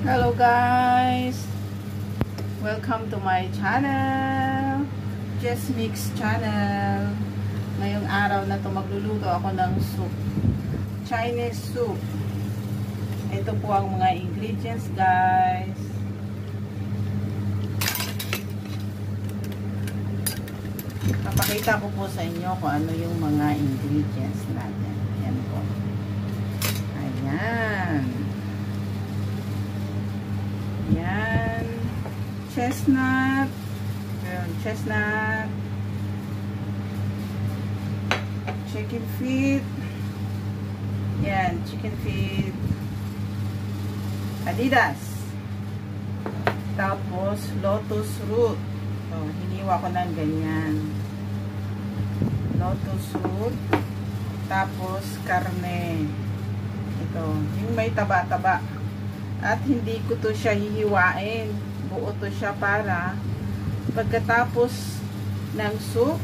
Hello guys! Welcome to my channel, Just Mix channel. Ngayong araw na to magluluto ako ng soup, Chinese soup. Ito po ang mga ingredients guys. Papakita ko po sa inyo kung ano yung mga ingredients natin. Ayan po. Ayan. Yan, chestnut, chicken feet, yan, chicken feet, Adidas, tapos lotus root, so, hiniwa ko ng ganyan, lotus root, tapos karne, ito, yung may taba-taba. At hindi ko to siya hihiwain. Buo to siya para pagkatapos ng soup,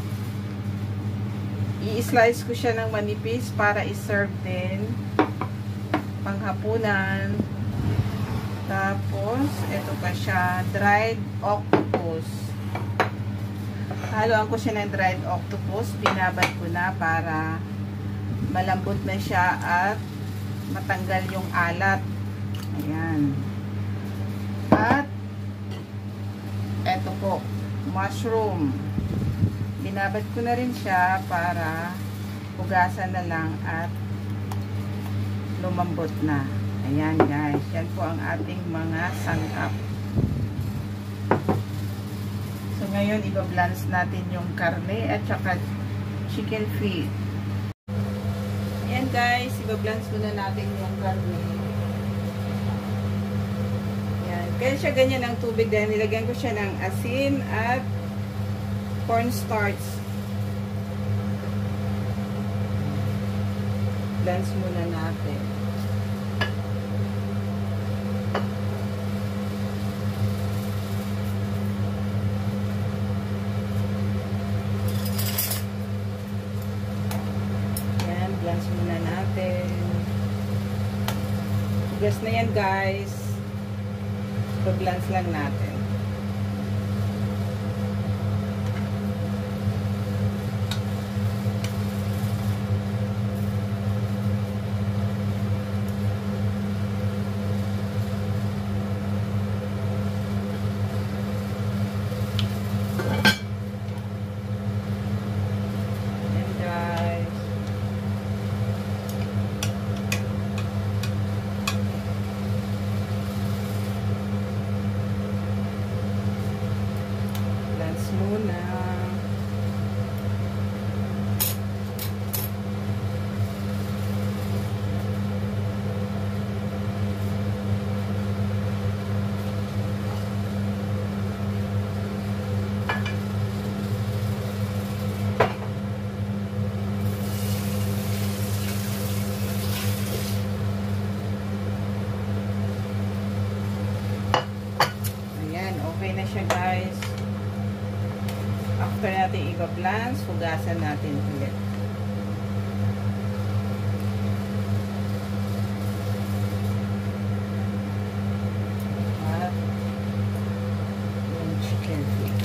i-slice ko siya ng manipis para i-serve din panghapunan. Tapos, ito pa siya, dried octopus. Haluan ko siya ng dried octopus. Binabad ko na para malambot na siya at matanggal yung alat. Ayan. At eto po, mushroom. Binabad ko na rin siya para hugasan na lang at lumambot na. Ayan guys, yan po ang ating mga sangkap. So ngayon, iba-blance natin yung karne at saka chicken feet. Ayan guys, iba-blance ko na natin yung karne. Kaya siya ganyan ang tubig dahil nilagyan ko siya ng asin at cornstarch. Blance muna natin. Yan, blance muna natin. Hugas na yan guys. Pag-blance lang natin. Ayan guys. Muna. Ayan, okay na siya guys. After natin iba-blance, hugasan natin ulit. At yung chicken feet.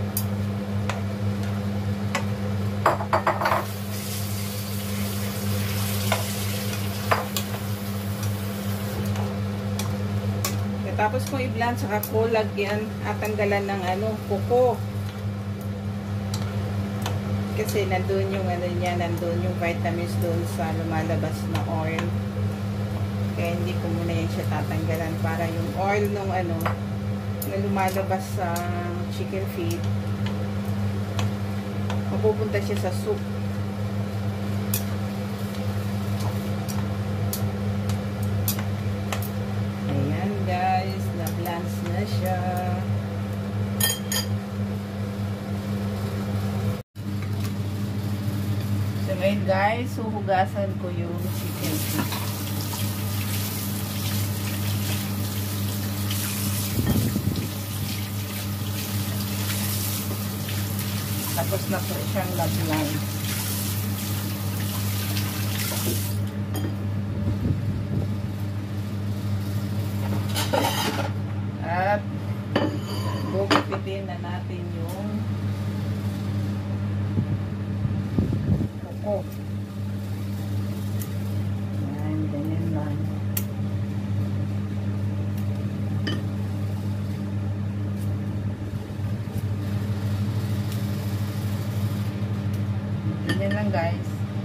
Tapos kung i-blance, saka ko lagyan at tanggalan ng kuko. Kasi nandun yung niya, nandun yung vitamins doon sa lumalabas na oil. Kaya hindi ko muna yan siya tatanggalan para yung oil nung na lumalabas sa chicken feet, mapupunta siya sa soup. Ayan guys, na-blance na siya. Ngayon guys, huhugasan ko yung chicken feet. Tapos na po siyang na-blance. lang guys.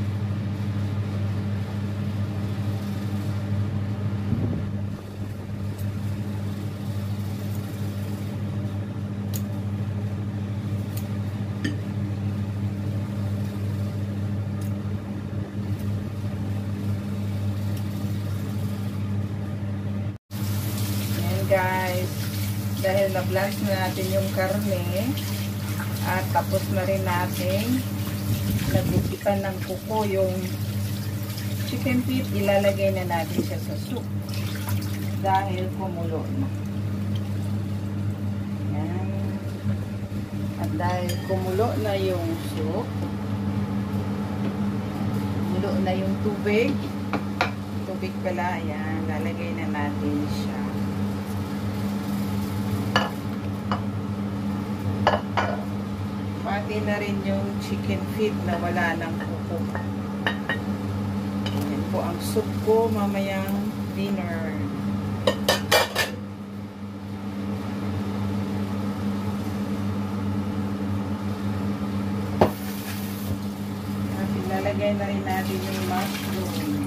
Guys, dahil na-blanch na natin yung karne at tapos na rin natin nagupitan ng kuko yung chicken feet, ilalagay na natin siya sa soup dahil kumulo na. Yan. At dahil kumulo na yung soup, kumulo na yung tubig pala, ayan, lalagay na natin siya. Pati na rin yung chicken feet na wala ng kuko. Yan po ang soup ko mamayang dinner. At ilalagay na rin natin yung mushroom.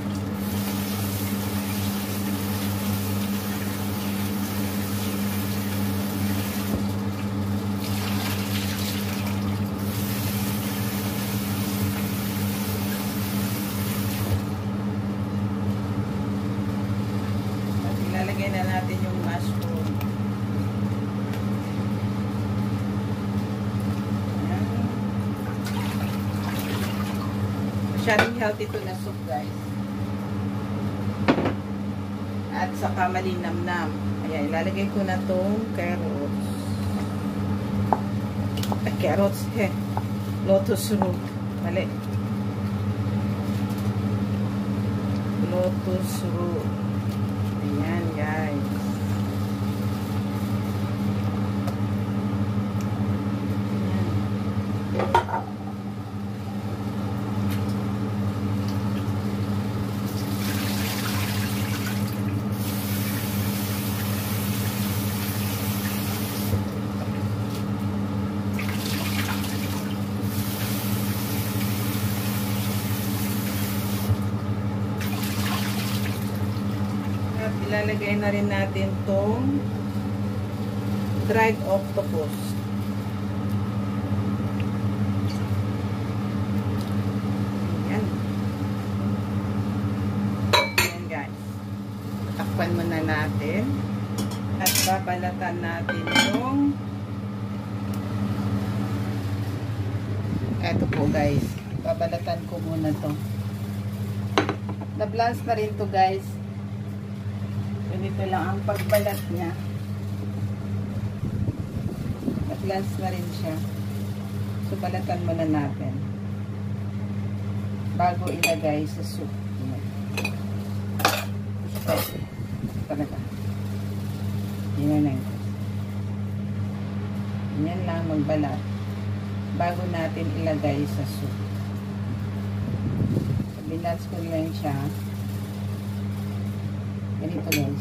Ilalagay na natin yung mushroom. Ayan. Masyadong healthy to na soup guys. At saka malinamnam. Ayan, ilalagay ko na tong carrots. Carrots lotus root. Mali. Lotus root. Ayan guys. Ilalagay na rin natin tong dried octopus. Ayan. Ayan guys. Takpan muna natin. At babalatan natin yung eto po guys. Babalatan ko muna to. Na-blanch na rin to guys. Ganito lang ang pagbalat niya. Na-blanch na rin siya. So, balatan muna natin. Bago ilagay sa soup. Ito. Talaga. Yan lang. Yan lang magbalat. Bago natin ilagay sa soup. So, binats ko lang siya. Ganito guys.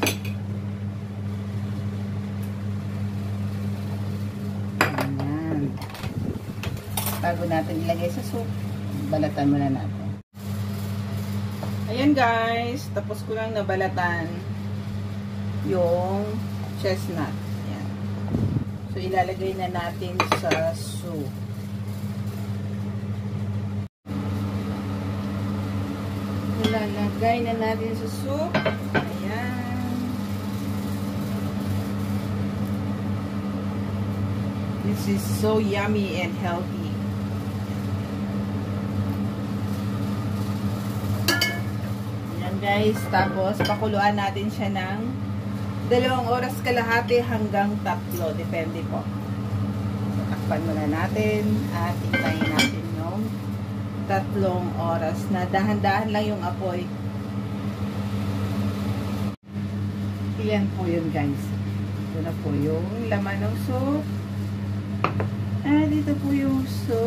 Ayan. Bago natin ilagay sa soup, balatan muna natin. Ayan guys, tapos ko lang nabalatan yung chestnut. Ayan. So ilalagay na natin sa soup. Ilalagay na natin sa soup. This is so yummy and healthy. Ayan guys, tapos pakuluan natin siya ng 2 oras kalahati hanggang 3. Depende po. So, takpan muna natin at hintayin natin yung 3 oras na dahan-dahan lang yung apoy. Iyan po yun guys. Ito na po yung laman ng soup. Dito po yung soup.